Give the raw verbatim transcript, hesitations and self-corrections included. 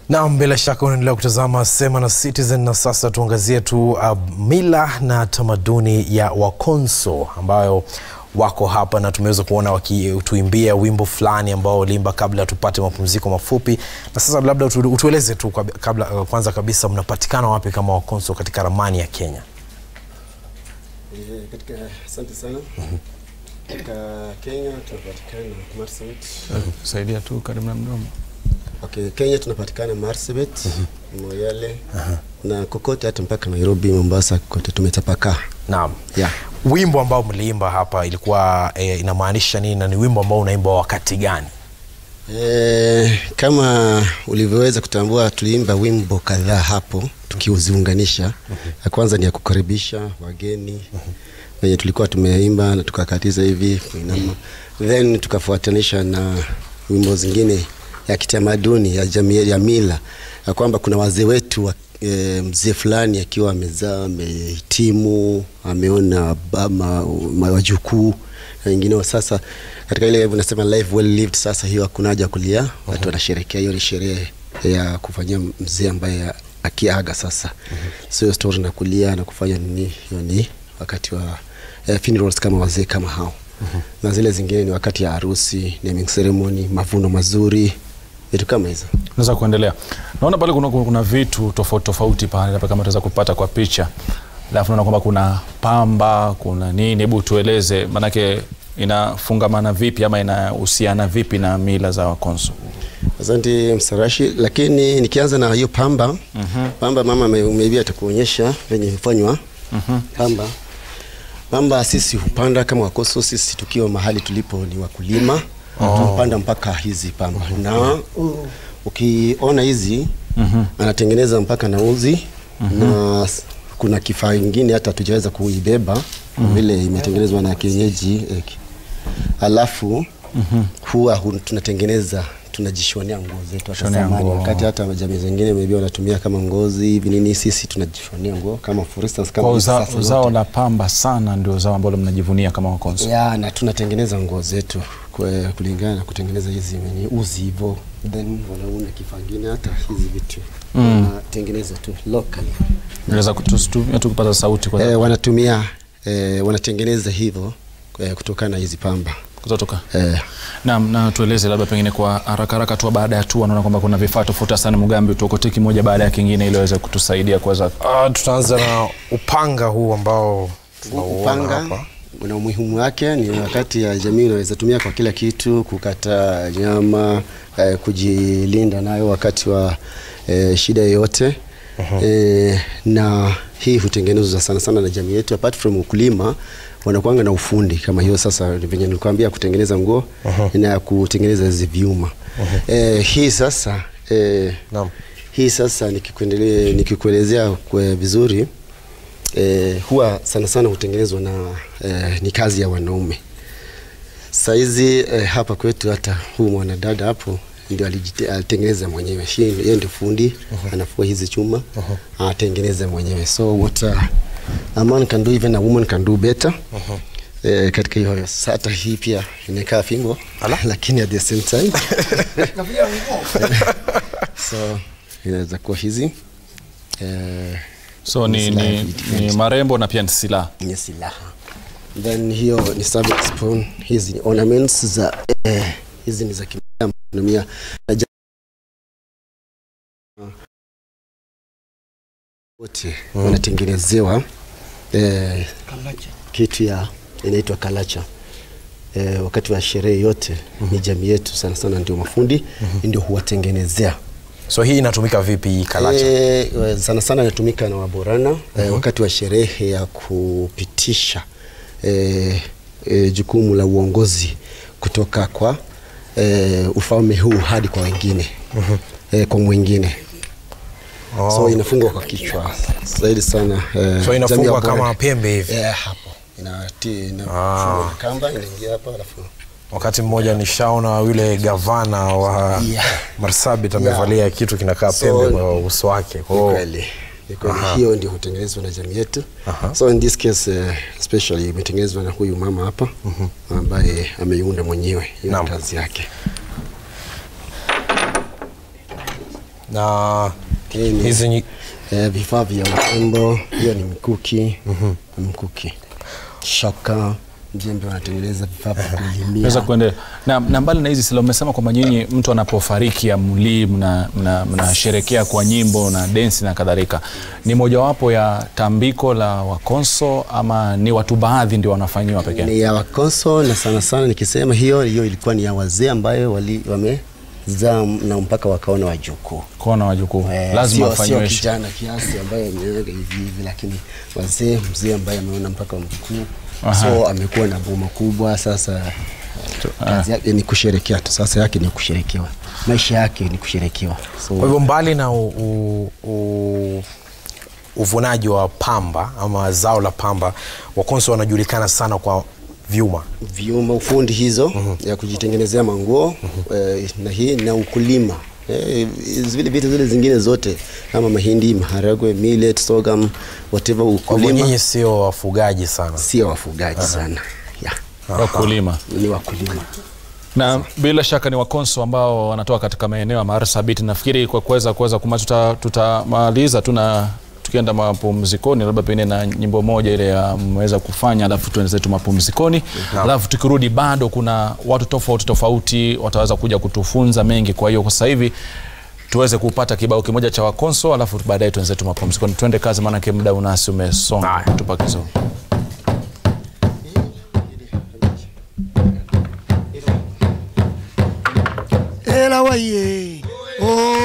Na bila shaka unaendelea kutazama Sema na Citizen, na sasa tuangazie tu uh, mila na tamaduni ya Wakonso ambayo wako hapa, na tumeweza kuona wakituimbia wimbo fulani ambao limba kabla tupate mapumziko mafupi. Na sasa labda utu, utueleze tu kabla kwanza kabisa mnapatikana wapi kama Wakonso katika ramani ya Kenya? Eh, katika asante sana. Mm-hmm. Katika Kenya tunapatikana Marsabit. Mm-hmm. Saidia tu karibu na mdomo. Okay, Kenya tunapatikana Marsabit, mm-hmm. Moyale, uh-huh. na kokote hata mpaka Nairobi, Mombasa, kote tumetapakaa. Naam. Yeah. Wimbo ambao mliimba hapa ilikuwa e, inamaanisha nini, na ni wimbo ambao unaimba wakati gani? Eh, kama ulivyoweza kutambua tuliimba wimbo kadhaa hapo tukiuziunganisha. Mm-hmm. Ya kwanza ni ya kukaribisha wageni. Mm-hmm. Wenye tulikuwa tumeimba na tukakatiza hivi kuinama. Mm-hmm. Then tukafuatanisha na wimbo zingine ya kitamaduni ya jamii ya mila, ya kwamba kuna wazee wetu wa, e, mzee fulani akiwa amezaa, amehitimu, ameona baba wajukuu na wengine wa sasa katika ile unasema life well lived. Sasa hiyo hakuna haja kulia. Uh-huh. Watu wanasherehekea hiyo, ni sherehe ya kufanyia mzee ambaye akiaga sasa. Uh-huh. Sio story na kulia na kufanya nini, hiyo ni wakati wa eh, funerals kama wazee kama hao. Uh-huh. Na zile zingine ni wakati ya harusi, naming ceremony, mavuno mazuri, vitu kama hizo. Naweza kuendelea. Naona pale kuna kuna vitu tofauti tofauti pale hapa kama tunaweza kupata kwa picha. Alafu naona kwamba kuna pamba, kuna nini, hebu tueleze manake inafungamana vipi ama inahusiana vipi na mila za Wakonso? Asante Msarashi, lakini nikianza na hiyo pamba. Uh-huh. Pamba mama maybe atakuonyesha venye hufanywa. Uh-huh. Pamba. Pamba sisi hupanda kama Wakonso, sisi tukiwa mahali tulipo ni wakulima. Oh. Tunapanda mpaka hizi pamba. Uh-huh. Na uh, ukiona hizi, uh-huh. anatengeneza mpaka na uzi. Uh-huh. Na kuna kifaa kingine hata tujaweza kuibeba. Uh-huh. Vile imetengenezwa na kienyeji. Eh, alafu uh-huh. huwa tunatengeneza, tunajishonea nguo zetu hata zamani, wakati hata jamii zingine maybe wanatumia kama ngozi hivi nini, sisi tunajishonea nguo kama for instance kama kwa sasa zao la pamba sana ndio zao ambalo mnajivunia kama Wakonso. Yeah, na tunatengeneza nguo zetu kwa kulingana na kutengeneza hizi mwenye uzi hivyo, then wanaunda kifaa kingine hata hizi vitu. Mm. Wanatengeneza tu locally. Unaweza kututumia tu kupata sauti kwa eh, wanatumia eh, wanatengeneza hivyo eh, kutokana na hizi pamba kutoka. Eh. Naam, na tueleze labda pengine kwa haraka haraka tu baada ya tu naona kwamba kuna vifaa tofauti sana Mugambi, tuokote kimoja baada ya kingine ili waweze kutusaidia kuweza. Ah, tutaanza na upanga huu ambao tunauona hapa. Una umuhimu wake, ni wakati ya jamii inaweza tumia kwa kila kitu, kukata nyama, eh, kujilinda nayo wakati wa eh, shida yoyote. Uh-huh. Eh, na hii hutengenezwa sana sana na jamii yetu. Apart from ukulima, wanakuanga na ufundi kama hiyo. Sasa venye nilikwambia kutengeneza nguo. Uh-huh. na kutengeneza hizi vyuma. Uh-huh. Eh, hii sasa eh, naam, hii sasa nikikuendelea nikikuelezea kwa vizuri, eh, huwa sana sana hutengenezwa na eh, ni kazi ya wanaume. Saizi eh, hapa kwetu hata huu mwanadada hapo ndio alitengeneza mwenyewe. Yeye ndio fundi. Uh-huh. Anafua hizi chuma. Uh-huh. Anatengeneza mwenyewe. So what uh, a man can do, even a woman can do better. Uh-huh. Eh, katika hiyo sata hii pia inakaa fingo. Ala? Lakini at the same time so inaweza kuwa hizi eh, so ni ni, ni marembo na pia ni silaha. Ni silaha. Then hiyo ni serving spoon. Hizi ni ornaments za eh, hizi ni za kimia wote. Mm. Wanatengenezewa eh, kitu ya inaitwa kalacha. Eh, wakati wa sherehe yote. Mm-hmm. Ni jamii yetu sana sana ndio mafundi. Mm-hmm. Ndio huwatengenezea. So hii inatumika vipi kalacha? Eh, sana sana inatumika na Waborana. Mm-hmm. eh, wakati wa sherehe ya kupitisha eh, eh, jukumu la uongozi kutoka kwa eh, ufalme huu hadi kwa wengine. Mm-hmm. eh, kwa mwingine. Oh. So inafungwa kwa kichwa zaidi sana. Eh, so inafungwa kama pembe hivi. Eh, hapo inatii inafungwa ah. kamba inaingia hapa alafu. Wakati mmoja nishaona yule gavana wa yeah. Marsabit amevalia yeah. kitu kinakaa so, pembe kwa uso wake. Oh. Kweli. Hiyo ndio hutengenezwa na jamii yetu. Uh-huh. So in this case uh, especially imetengenezwa na huyu mama hapa. Uh-huh. Ambaye ameiunda mwenyewe hiyo kazi yake. Na Hii hizi ni eh, vifaa vya urembo. Hiyo ni mkuki. Mhm. Mkuki. Shoka, jembe wanatengeneza vifaa vya kulimia. Naweza kuendelea. Na, na mbali na hizi sila umesema kwamba nyinyi mtu anapofariki amli mna mnasherekea kwa nyimbo na dance na kadhalika. Ni mojawapo ya tambiko la Wakonso ama ni watu baadhi ndio wanafanyiwa pekee? Ni ya Wakonso, na sana sana nikisema hiyo hiyo ilikuwa ni ya wazee ambayo wali wame za na mpaka wakaona wajukuu. Kuona wajukuu. Eh, lazima afanywe. Sio kijana hivi kiasi ambaye ameoga hivi hivi, lakini wazee, mzee ambaye ameona mpaka mjukuu. So amekuwa na boma kubwa sasa. Kazi yake ni kusherekea tu. Sasa yake ni kusherekewa. Maisha yake ni kusherekewa. So kwa hivyo mbali na u, u, u, uvunaji wa pamba ama zao la pamba, Wakonso wanajulikana sana kwa vyuma. Vyuma, ufundi hizo mm -hmm. ya kujitengenezea manguo mm -hmm. eh, na hii na ukulima. Eh, zile vitu zile zingine zote kama mahindi, maharagwe, millet, sorghum, whatever ukulima. Nyinyi sio wafugaji sana? Sio wafugaji sana. Yeah. Wakulima. Ni wakulima. Na bila shaka ni Wakonso ambao wanatoka katika maeneo ya Marsabit. Nafikiri kwa kuweza kuweza kumaliza tutamaliza tuna tukienda mapumzikoni labda pengine na nyimbo moja ile ya mweza kufanya, alafu tuendelee tu mapumzikoni. Alafu tukirudi bado kuna watu tofauti tofauti wataweza kuja kutufunza mengi. Kwa hiyo kwa sasa hivi tuweze kupata kibao kimoja cha Wakonso, alafu baadaye tuendelee tu mapumzikoni. Twende kazi maana yake muda unasi umesonga. Tupakizo. Ela waye. Oh